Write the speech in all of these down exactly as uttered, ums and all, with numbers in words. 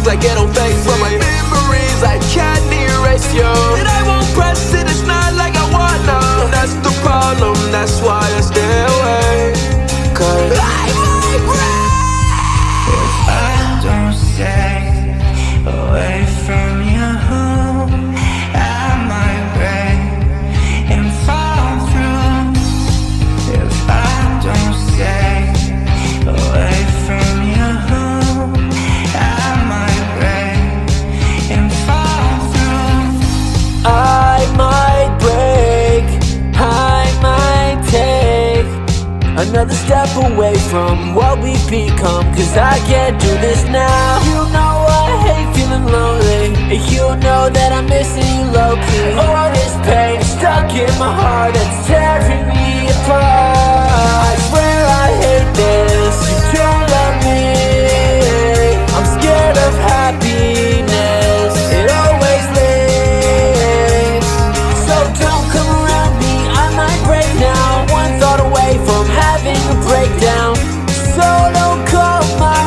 things I get on Facebook. My memories I can't erase you, and I won't press it, it's not like I wanna. That's the problem, that's why I stay away. Cause I might break if I don't stay away from you. I might break and fall through if I don't stay away from you. I might break and fall through. I might break, I might take another step away from what we've become, cause I can't do this now. You know I hate feeling lonely, you know that I'm missing you low-key. All this pain stuck in my heart, it's tearing me apart. I swear I hate this, you don't love me. I'm scared of happiness, it always leaves. So don't come around me, I might break now. One thought away from having a breakdown. So don't call my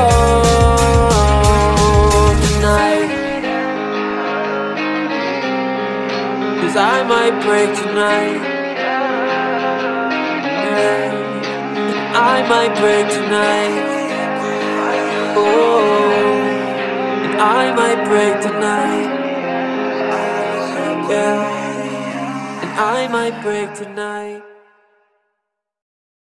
phone tonight, cause I might break tonight. Yeah, I might break tonight. Oh, and I might break tonight. Yeah, and I might break tonight.